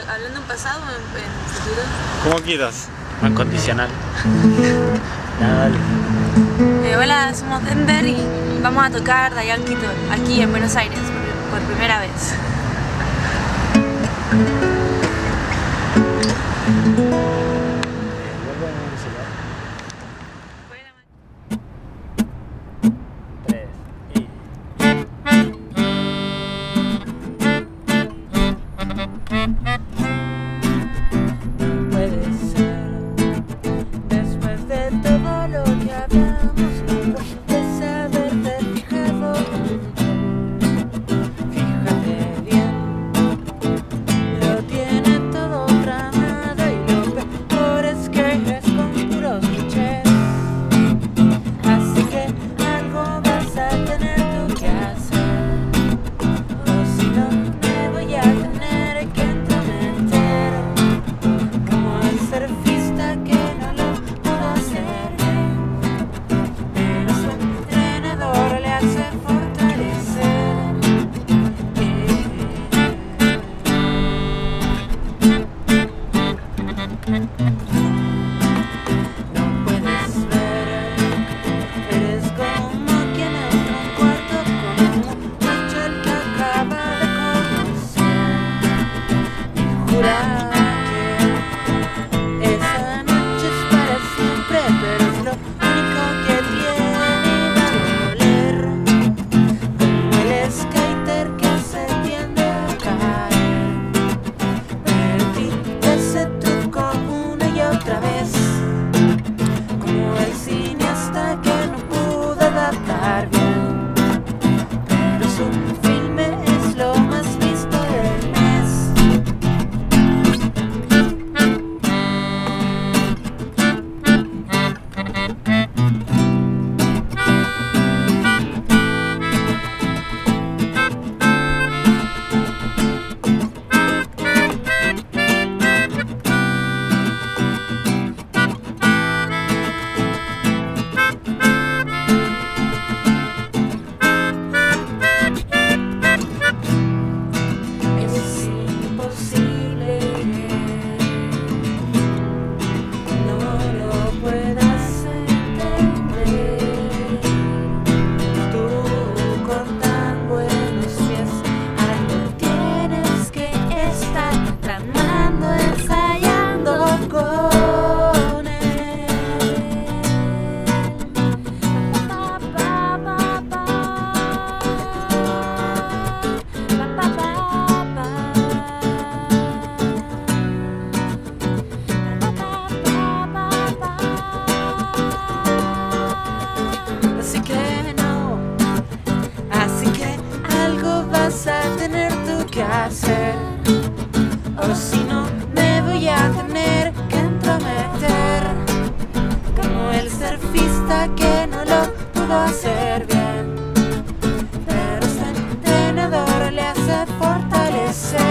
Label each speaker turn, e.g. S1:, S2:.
S1: ¿Hablando en pasado o en futuro?
S2: Como quieras.
S3: En condicional. Nada, dale.
S1: Hola, somos Dënver y vamos a tocar Diane Keaton aquí en Buenos Aires por primera vez.
S4: O si no, me voy a tener que entrometer, como el surfista que no lo pudo hacer bien, pero su entrenador le hace fortalecer.